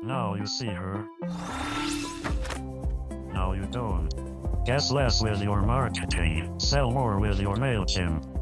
Now you see her. Now you don't. Guess less with your marketing, sell more with your MailChimp.